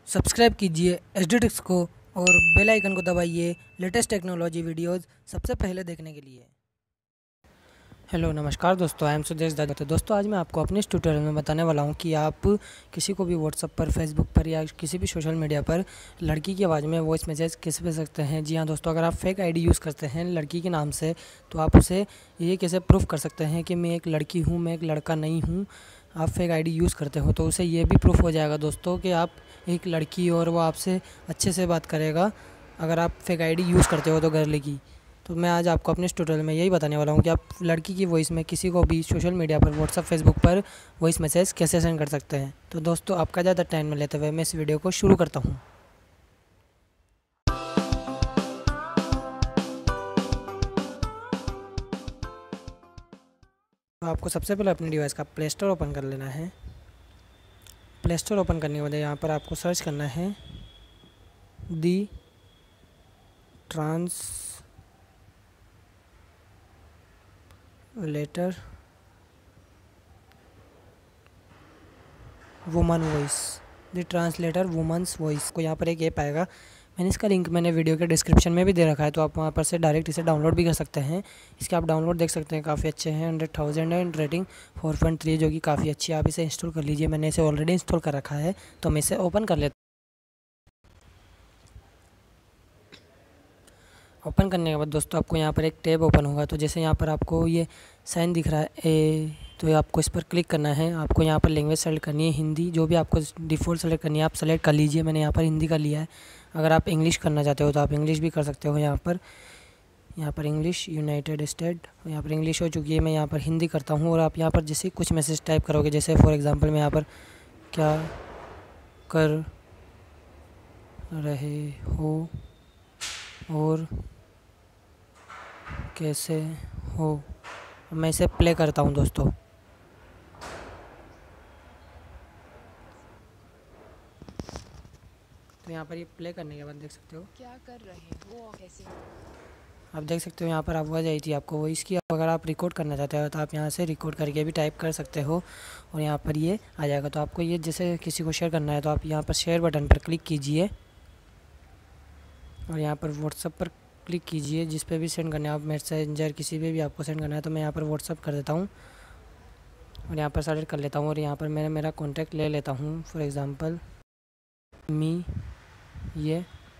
Subscribe कीजिए HD takes को और बेल आइकन को दबाइए लेटेस्ट टेक्नोलॉजी वीडियोस सबसे पहले देखने के लिए। हेलो नमस्कार दोस्तों, आई एम सुदेश दादा। तो दोस्तों आज मैं आपको अपने इस ट्यूटोरियल में बताने वाला हूं कि आप किसी को भी व्हाट्सएप पर, फेसबुक पर या किसी भी सोशल मीडिया पर लड़की की आवाज़ में वॉइस मैसेज कैसे भेज सकते हैं। जी हाँ दोस्तों, अगर आप फेक आईडी यूज़ करते हैं लड़की के नाम से तो आप उसे ये कैसे प्रूफ कर सकते हैं कि मैं एक लड़की हूँ, मैं एक लड़का नहीं हूँ। आप फेक आईडी यूज़ करते हो तो उसे ये भी प्रूफ हो जाएगा दोस्तों कि आप एक लड़की और वो आपसे अच्छे से बात करेगा अगर आप फेक आईडी यूज़ करते हो तो गर्ल की। तो मैं आज आपको अपने इस ट्यूटोरियल में यही बताने वाला हूँ कि आप लड़की की वॉइस में किसी को भी सोशल मीडिया पर, व्हाट्सएप, फेसबुक पर वॉइस मैसेज कैसे सेंड कर सकते हैं। तो दोस्तों आपका ज़्यादा टाइम में लेते हुए मैं इस वीडियो को शुरू करता हूँ। तो आपको सबसे पहले अपने डिवाइस का प्ले स्टोर ओपन कर लेना है। प्ले स्टोर ओपन करने के बाद यहाँ पर आपको सर्च करना है the translator woman voice, the translator women's voice को यहाँ पर एक ऐप आएगा। मैंने इसका लिंक वीडियो के डिस्क्रिप्शन में भी दे रखा है, तो आप वहाँ पर से डायरेक्ट इसे डाउनलोड भी कर सकते हैं। इसके आप डाउनलोड देख सकते हैं, काफ़ी अच्छे हैं। 100,000 एंड रेटिंग 4.3 जो कि काफ़ी अच्छी है। आप इसे इंस्टॉल कर लीजिए। मैंने इसे ऑलरेडी इंस्टॉल कर रखा है तो मैं इसे ओपन कर लेता हूँ। ओपन करने के बाद दोस्तों आपको यहाँ पर एक टैब ओपन होगा। तो जैसे यहाँ पर आपको ये साइन दिख रहा है तो आपको इस पर क्लिक करना है। आपको यहाँ पर लैंग्वेज सेलेक्ट करनी है हिंदी, जो भी आपको डिफ़ॉल्ट सेलेक्ट करनी है आप सेलेक्ट कर लीजिए। मैंने यहाँ पर हिंदी का लिया है। अगर आप इंग्लिश करना चाहते हो तो आप इंग्लिश भी कर सकते हो। यहाँ पर इंग्लिश, यूनाइटेड स्टेट, यहाँ पर इंग्लिश हो चुकी है। मैं यहाँ पर हिंदी करता हूँ। और आप यहाँ पर जैसे कुछ मैसेज टाइप करोगे, जैसे फॉर एग्ज़ाम्पल मैं यहाँ पर क्या कर रहे हो और कैसे हो, मैं इसे प्ले करता हूँ दोस्तों। तो यहाँ पर ये प्ले करने के बाद देख सकते हो क्या कर रहे हो कैसे हो। आप देख सकते हो यहाँ पर आवाज़ आई थी आपको वॉइस की। अगर आप रिकॉर्ड करना चाहते हो तो आप यहाँ से रिकॉर्ड करके भी टाइप कर सकते हो और यहाँ पर ये आ जाएगा। तो आपको ये जैसे किसी को शेयर करना है तो आप यहाँ पर शेयर बटन पर क्लिक कीजिए और यहाँ पर व्हाट्सएप पर क्लिक कीजिए। जिस पे भी सेंड करना है आप, मैसेंजर किसी पे भी आपको सेंड करना है। तो मैं यहाँ पर व्हाट्सएप कर देता हूँ और यहाँ पर सेलेक्ट कर लेता हूँ और यहाँ पर मैं मेरा कॉन्टैक्ट ले लेता हूँ। फॉर एग्ज़ाम्पल मी, ये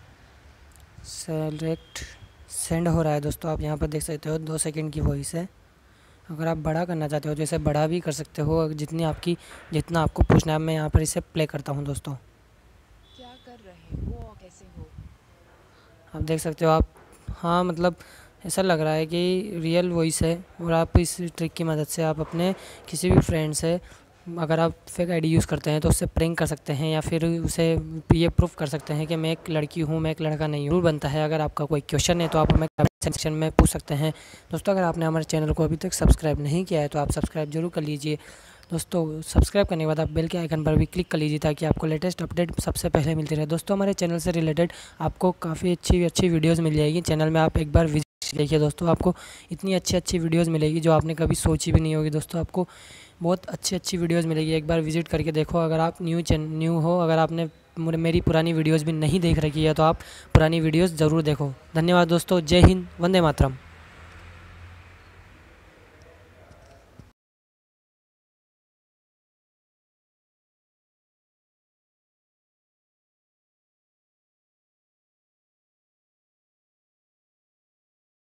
सेलेक्ट सेंड हो रहा है दोस्तों। आप यहाँ पर देख सकते हो 2 सेकंड की वॉइस है। अगर आप बड़ा करना चाहते हो तो इसे बड़ा भी कर सकते हो, जितना आपको पूछना है। मैं यहाँ पर इसे प्ले करता हूँ दोस्तों। क्या कर रहे हो कैसे हो। आप देख सकते हो आप, हाँ मतलब ऐसा लग रहा है कि रियल वॉइस है। और आप इस ट्रिक की मदद से आप अपने किसी भी फ्रेंड से, अगर आप फेक आईडी यूज़ करते हैं तो उससे प्रैंक कर सकते हैं या फिर उसे ये प्रूफ कर सकते हैं कि मैं एक लड़की हूँ, मैं एक लड़का नहीं हूँ। बनता है अगर आपका कोई क्वेश्चन है तो आप हमें कमेंट सेक्शन में पूछ सकते हैं। दोस्तों अगर आपने हमारे चैनल को अभी तक सब्सक्राइब नहीं किया है तो आप सब्सक्राइब जरूर कर लीजिए। दोस्तों सब्सक्राइब करने के बाद आप बेल के आइकन पर भी क्लिक कर लीजिए ताकि आपको लेटेस्ट अपडेट सबसे पहले मिलती रहे। दोस्तों हमारे चैनल से रिलेटेड आपको काफ़ी अच्छी वीडियोज़ मिल जाएगी। चैनल में आप एक बार विजिट देखिए दोस्तों, आपको इतनी अच्छी वीडियोज़ मिलेगी जो आपने कभी सोची भी नहीं होगी। दोस्तों आपको बहुत अच्छी वीडियोज़ मिलेगी, एक बार विजिट करके देखो। अगर आप न्यू हो, अगर आपने मेरी पुरानी वीडियोज़ भी नहीं देख रखी है तो आप पुरानी वीडियोज़ ज़रूर देखो। धन्यवाद दोस्तों, जय हिंद, वंदे मातरम।